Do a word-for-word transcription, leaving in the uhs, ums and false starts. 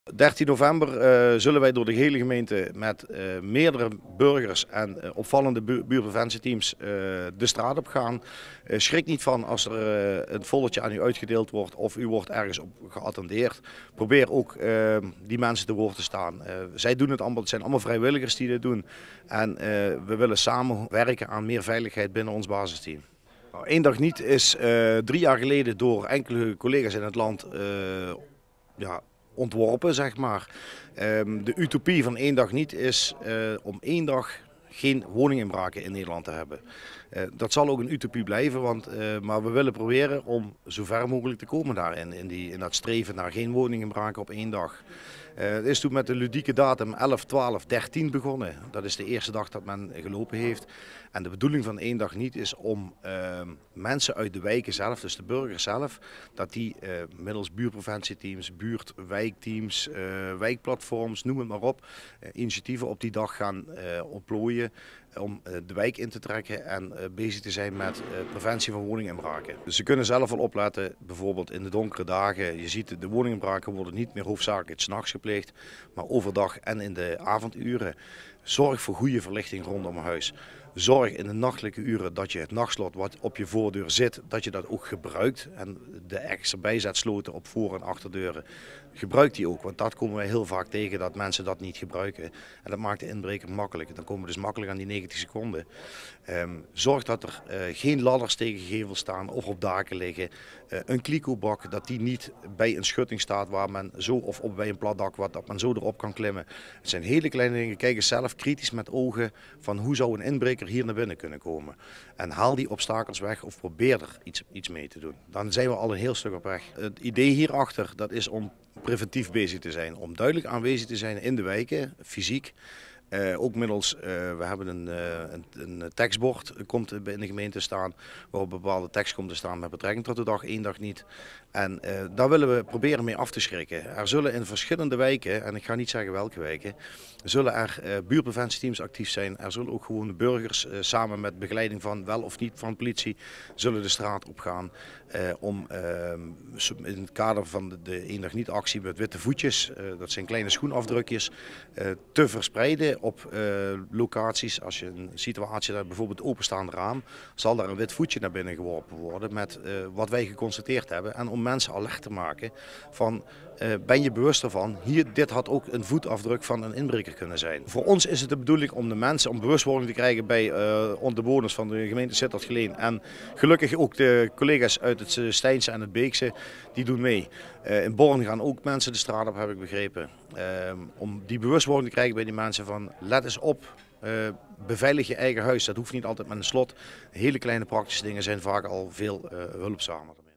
dertien november uh, zullen wij door de hele gemeente met uh, meerdere burgers en uh, opvallende bu buurpreventieteams uh, de straat op gaan. Uh, schrik niet van als er uh, een folletje aan u uitgedeeld wordt of u wordt ergens op geattendeerd. Probeer ook uh, die mensen te woord te staan. Uh, zij doen het allemaal, het zijn allemaal vrijwilligers die dit doen. En uh, we willen samen werken aan meer veiligheid binnen ons basisteam. Nou, Eén dag niet is uh, drie jaar geleden door enkele collega's in het land uh, ja, ontworpen, zeg maar. Um, de utopie van één dag niet is uh, om één dag geen woninginbraken in Nederland te hebben. Uh, dat zal ook een utopie blijven, want, uh, maar we willen proberen om zo ver mogelijk te komen daarin, in, die, in dat streven naar geen woninginbraken op één dag. Uh, het is toen met de ludieke datum elf, twaalf, dertien begonnen. Dat is de eerste dag dat men gelopen heeft. En de bedoeling van één dag niet is om uh, mensen uit de wijken zelf, dus de burgers zelf, dat die uh, middels buurpreventieteams, buurtwijkteams, uh, wijkplatforms, noem het maar op, uh, initiatieven op die dag gaan uh, ontplooien om uh, de wijk in te trekken en uh, bezig te zijn met uh, preventie van woninginbraken. Dus ze kunnen zelf al opletten, bijvoorbeeld in de donkere dagen. Je ziet de woninginbraken worden niet meer hoofdzakelijk 's nachts gepleegd, maar overdag en in de avonduren. Zorg voor goede verlichting rondom huis. Zorg in de nachtelijke uren dat je het nachtslot wat op je voordeur zit, dat je dat ook gebruikt. En de extra bijzetsloten op voor- en achterdeuren, gebruik die ook. Want dat komen we heel vaak tegen, dat mensen dat niet gebruiken. En dat maakt de inbreker makkelijk. Dan komen we dus makkelijk aan die negentig seconden. Um, zorg dat er uh, geen ladders tegen gevels staan of op daken liggen. Uh, een kliko-bak, dat die niet bij een schutting staat waar men zo, of op bij een plat dak, wat, dat men zo erop kan klimmen. Het zijn hele kleine dingen. Kijk eens zelf kritisch met ogen van hoe zou een inbreker hier naar binnen kunnen komen. En haal die obstakels weg of probeer er iets, iets mee te doen. Dan zijn we al een heel stuk op weg. Het idee hierachter, dat is om preventief bezig te zijn. Om duidelijk aanwezig te zijn in de wijken, fysiek. Uh, ook middels, uh, we hebben een, uh, een, een tekstbord komt in de gemeente staan, waarop een bepaalde tekst komt te staan met betrekking tot de dag één dag niet. En uh, daar willen we proberen mee af te schrikken. Er zullen in verschillende wijken, en ik ga niet zeggen welke wijken, zullen er uh, buurpreventieteams actief zijn. Er zullen ook gewoon de burgers uh, samen met begeleiding van wel of niet van politie, zullen de straat opgaan uh, om uh, in het kader van de, de één dag niet actie met witte voetjes, uh, dat zijn kleine schoenafdrukjes, uh, te verspreiden op uh, locaties. Als je een situatie hebt, bijvoorbeeld openstaand raam, zal daar een wit voetje naar binnen geworpen worden met uh, wat wij geconstateerd hebben. En om mensen alert te maken van, uh, ben je bewust ervan, hier, dit had ook een voetafdruk van een inbreker kunnen zijn. Voor ons is het de bedoeling om de mensen, om bewustwording te krijgen bij uh, de bewoners van de gemeente Sittard-Geleen. En gelukkig ook de collega's uit het Stijnse en het Beekse, die doen mee. Uh, in Born gaan ook mensen de straat op, heb ik begrepen. Uh, om die bewustwording te krijgen bij die mensen van, let eens op, uh, beveilig je eigen huis. Dat hoeft niet altijd met een slot. Hele kleine praktische dingen zijn vaak al veel uh, hulpzamer.